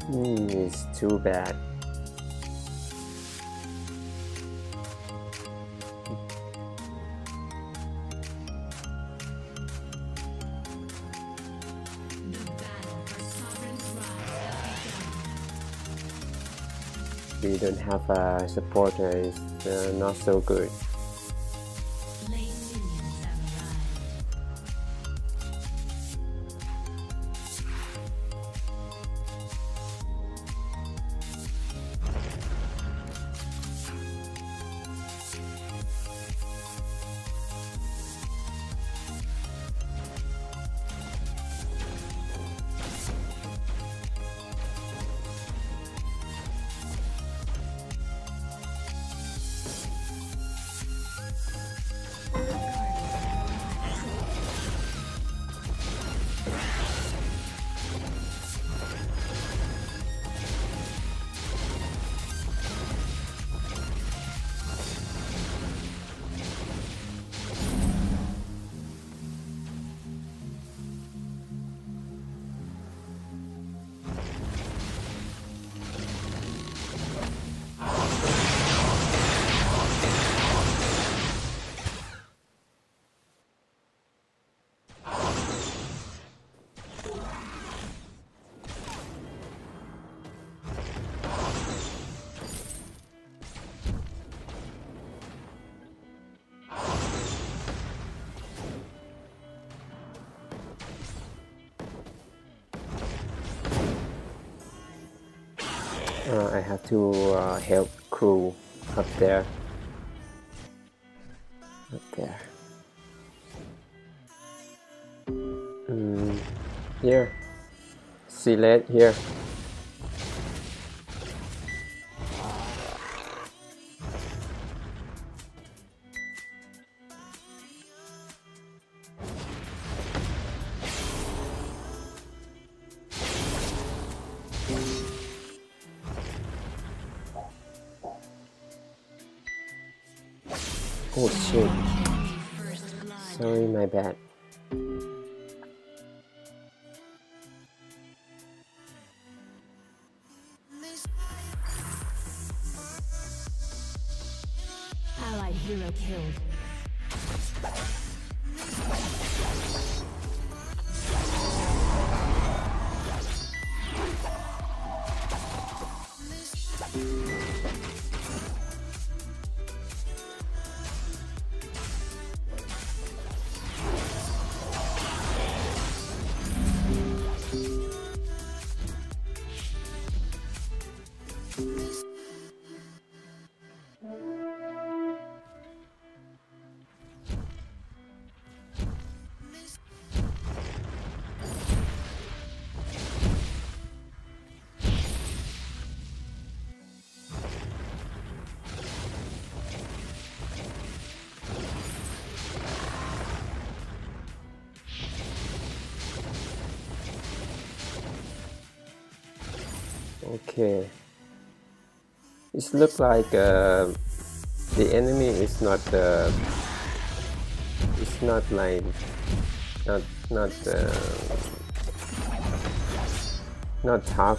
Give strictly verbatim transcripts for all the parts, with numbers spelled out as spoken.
Hmm, it's too bad. We don't have a supporter, it's uh, not so good. Uh, I have to uh, help crew up there. Up there. Mm, here. Select here. Oh shit. Sorry, my bad. Allied hero killed. Okay. It looks like uh, the enemy is not uh, it's not like not not uh, not tough.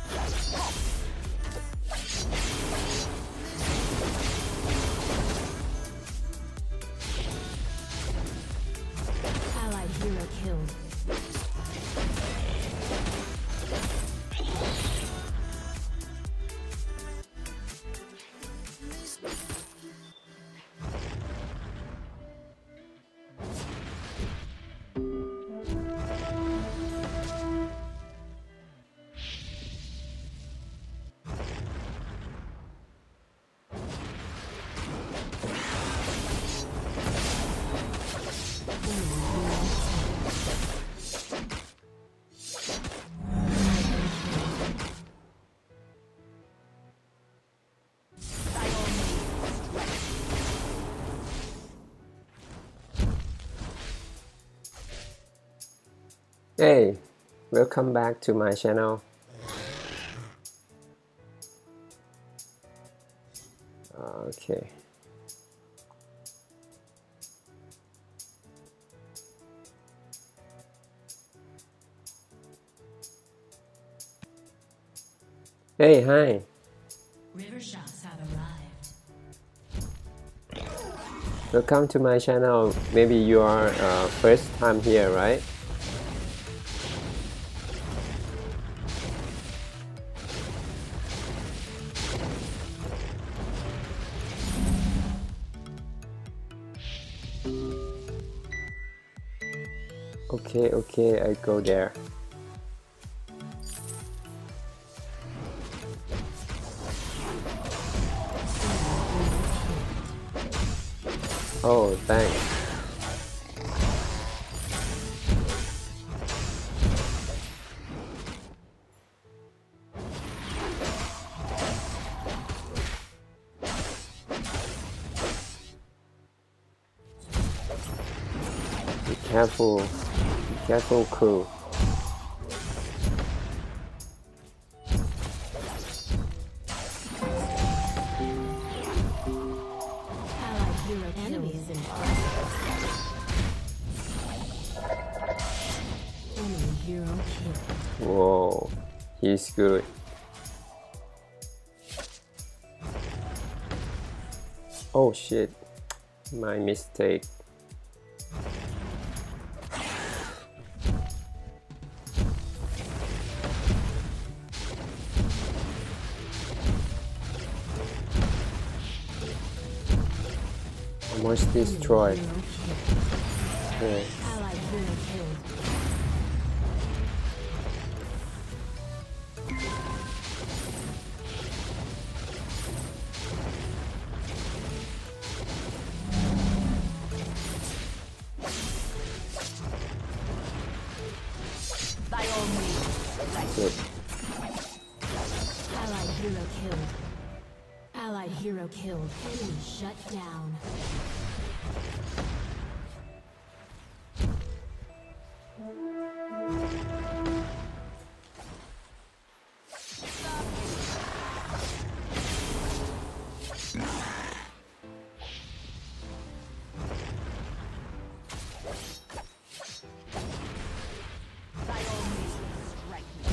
Allied hero killed. Hey, welcome back to my channel. Okay. Hey, hi. River shots have arrived. Welcome to my channel. Maybe you are uh, first time here, right? Okay, okay, I go there. Oh, thanks. Be careful. Be careful, crew. Allied hero enemies in enemy hero kill. Whoa, he's good. Oh shit, my mistake. Almost destroyed. Okay. Allied hero killed. By all means. Good. Allied hero killed. Allied hero killed. Enemy shut down. By all means, strike me.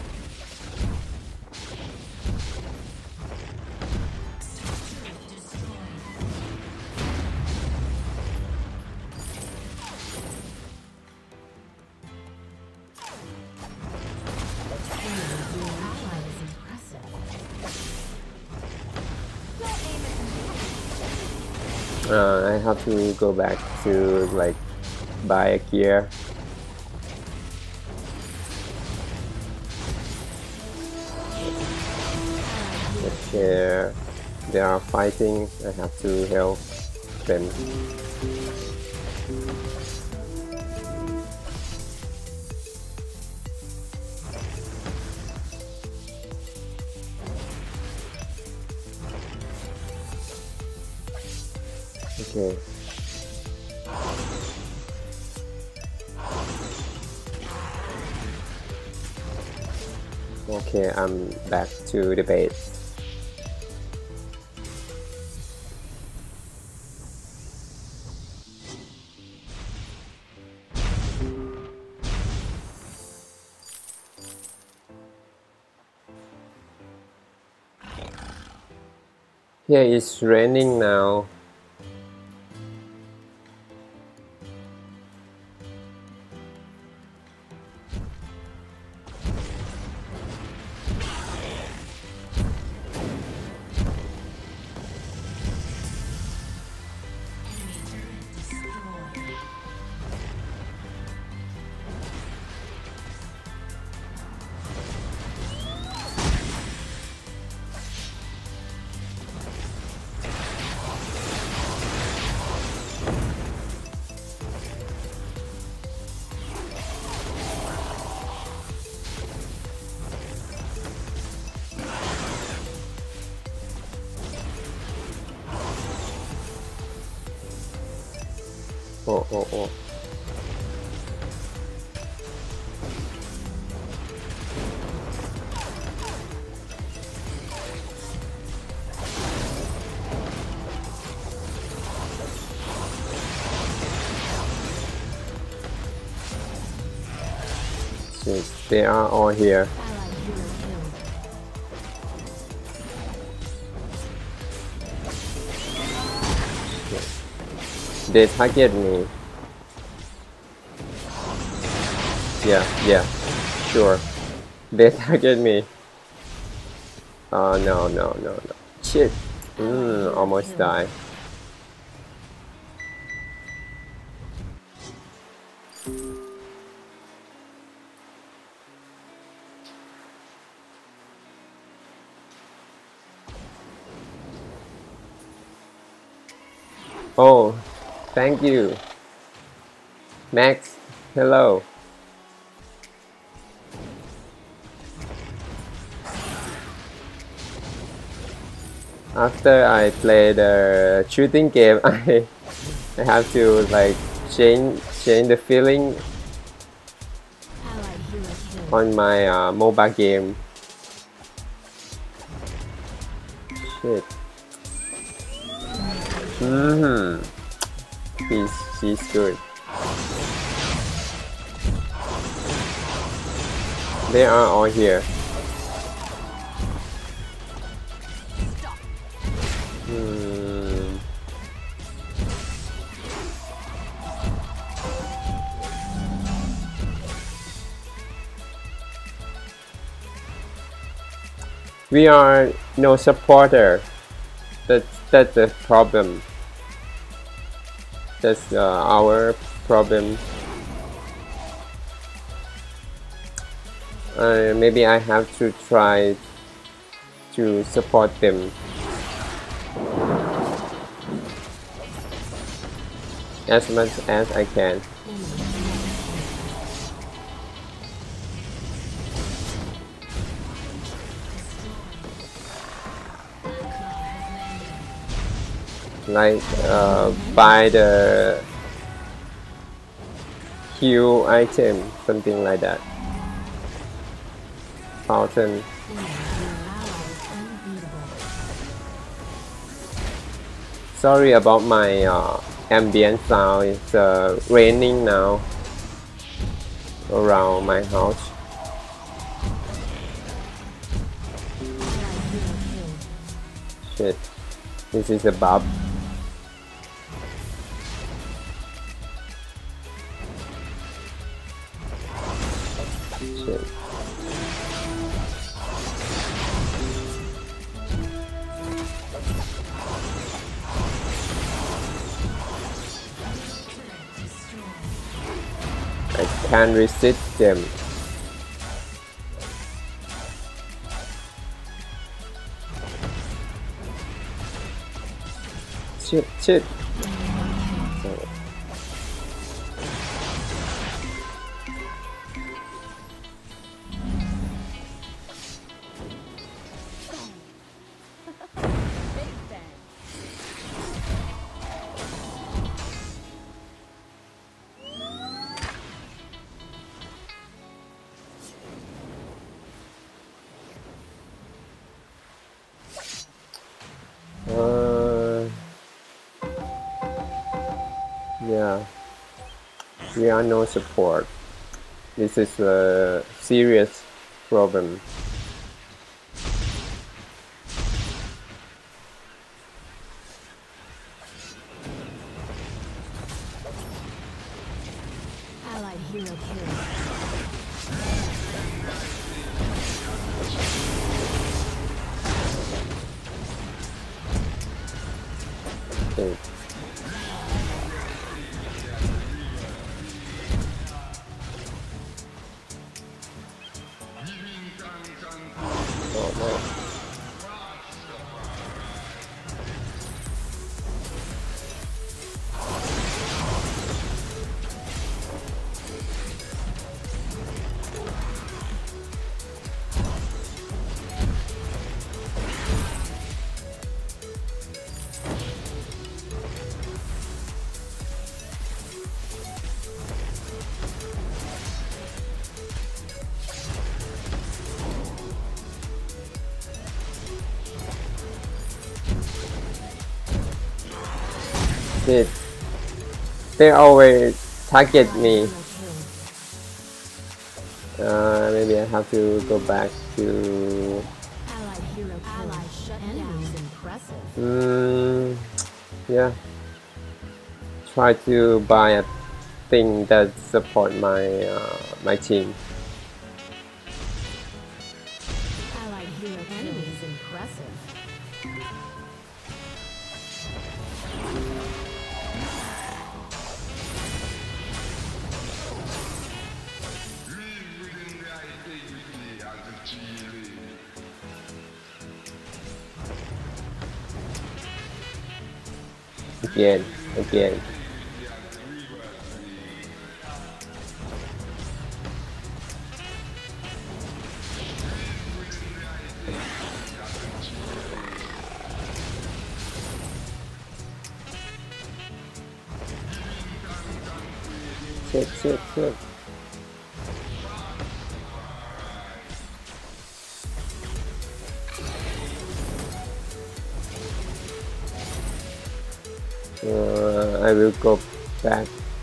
Uh, I have to go back to like buy a gear. Okay, they are fighting. I have to help them. Okay. Okay, I'm back to the base. Here it's raining now. Oh, oh, oh. So they are all here. Allied hero killed. They target me. Yeah, yeah, sure. They target me. Oh no, no, no, no. Shit. Mm, almost died. Oh, thank you. Max, hello. After I play the shooting game, I I have to like change change the feeling on my uh, mobile game. Shit. Mm-hmm. He's she's good. They are all here. Hmm. We are no supporter. That's that's the problem. That's uh, our problem. Uh, maybe I have to try to support them as much as I can. Like uh, buy the heal item, something like that. Fountain. Sorry about my uh, ambient sound. It's uh, raining now around my house. Shit, this is a buff. Shit. I can't resist them. Shit, shit. Uh, yeah, we are no support. This is a serious problem. Allied hero killed. Okay. Oh no. Shit. They always target me. Uh, maybe I have to go back to. Allied hero Allied shut down. Impressive. Mm, yeah. try to buy a thing that support my uh, my team. Allied hero enemy is impressive. Again, again. Shit, shit, shit. Uh, I will go back.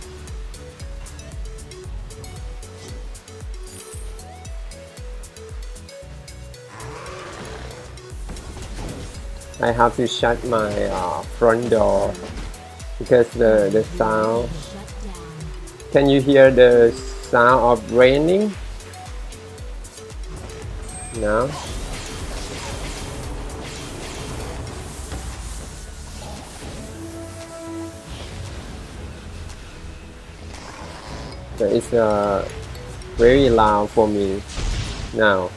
I have to shut my uh, front door because the, the sound. Can you hear the sound of raining? No? So it's uh, very loud for me now.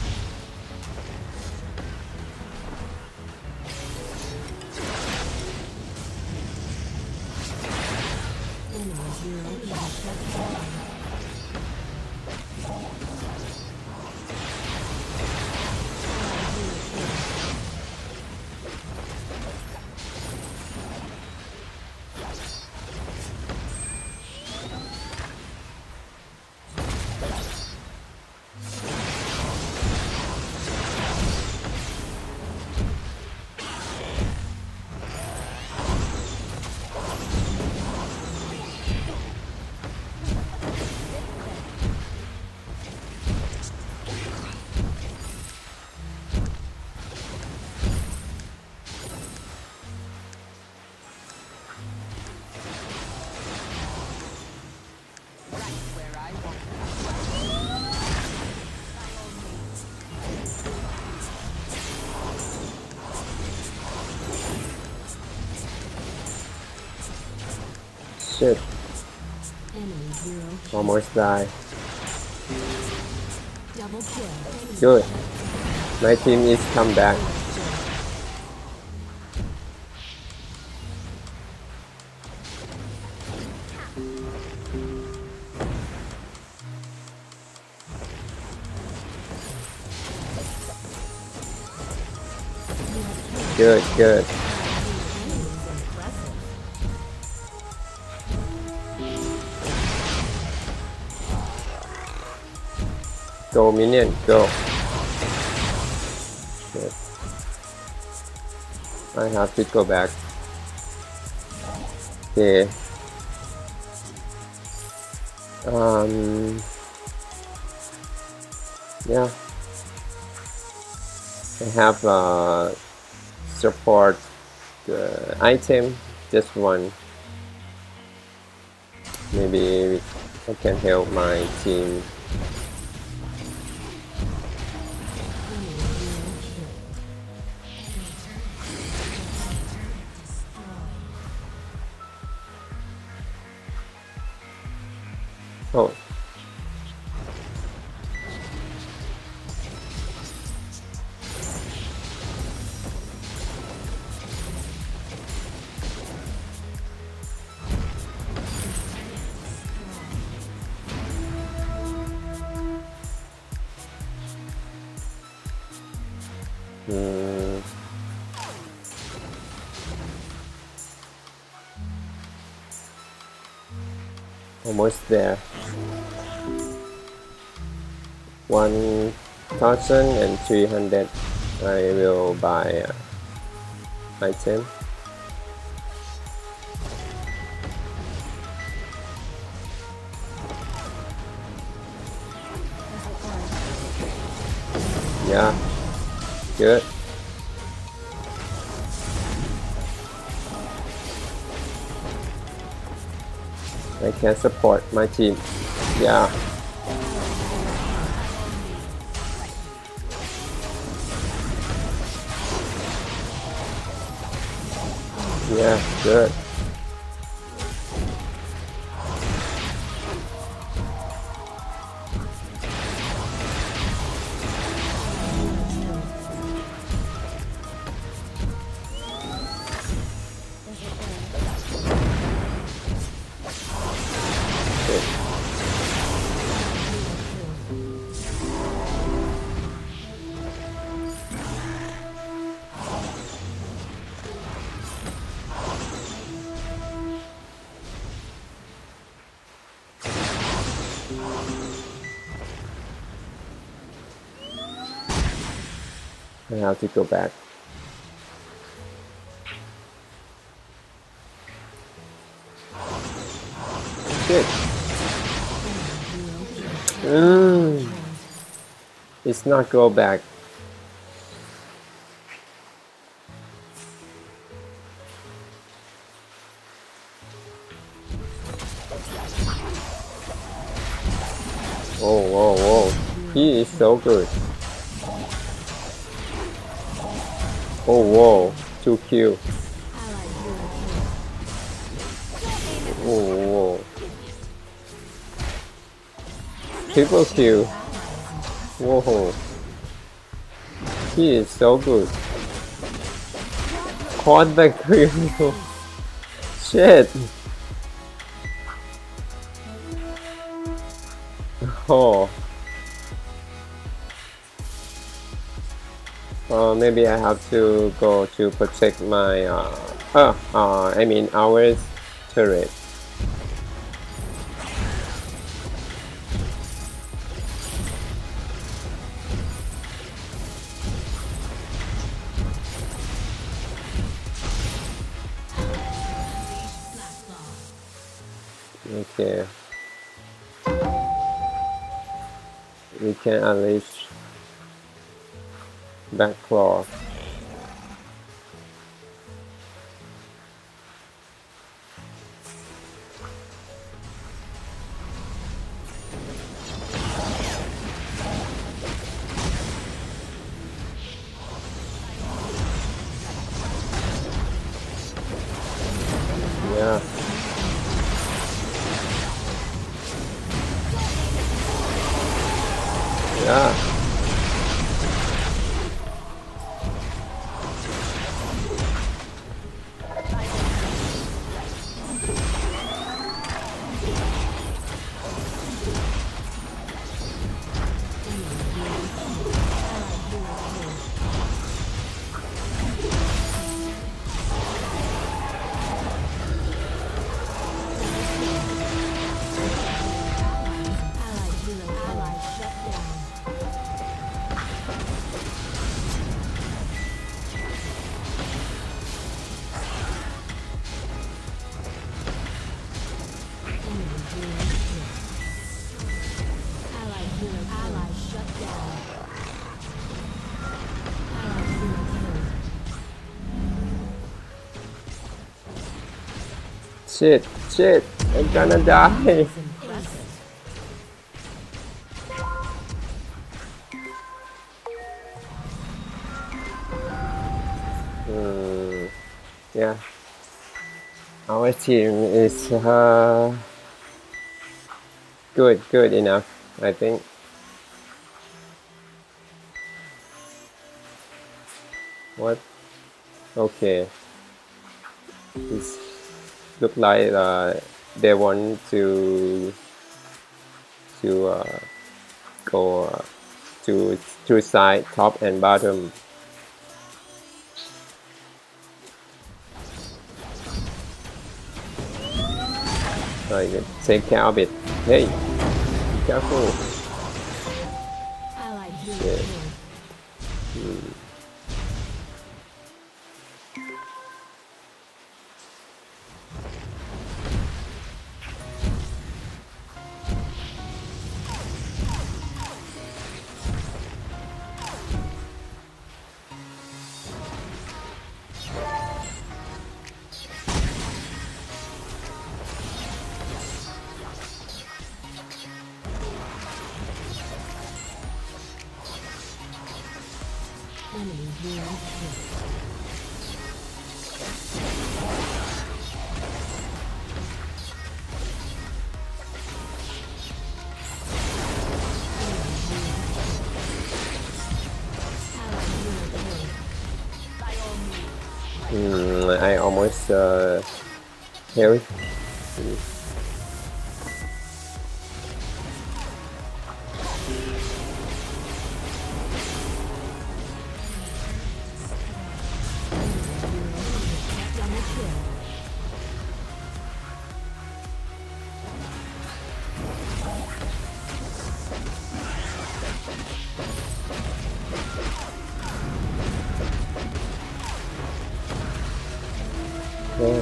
Shit. Almost died. Good. My team is come back. Good, good. Go minion, go. Shit. I have to go back. Okay. Um. Yeah. I have uh, support uh, item, just one. Maybe I can help my team. Oh. Hmm. Almost there. One thousand and three hundred. I will buy uh, item. Yeah. Good. can support my team. Yeah. Yeah, good. I have to go back. Shit. Mm. It's not go back. Oh, whoa, whoa. He is so good. Oh, whoa. Two kills. Oh, whoa. Triple kill. Whoa. He is so good. Caught the criminal. Shit. Oh. Uh, maybe I have to go to protect my uh, uh, uh I mean our turret. Okay. We can unleash back claw. Yeah. Yeah. Shit, shit, I'm gonna die. Hmm, yeah, our team is uh, good, good enough, I think. What? Okay. It's look like uh, they want to to uh, go uh, to two side, top and bottom. Like, take care of it. Hey, be careful. Shit. Hmm. Enemy ruined kill. Mm, I almost uh, Harry. Yeah.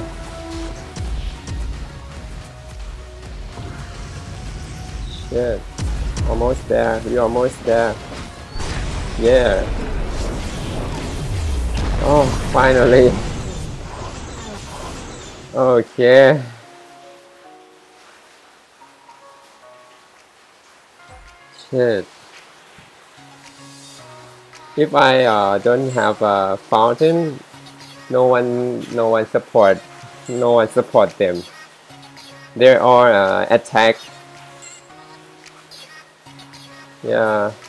Shit. Almost there. We're almost there. Yeah. Oh, finally. Okay. Shit. If I uh, don't have a fountain, no one, no one support, no one support them. They are uh, attack. Yeah.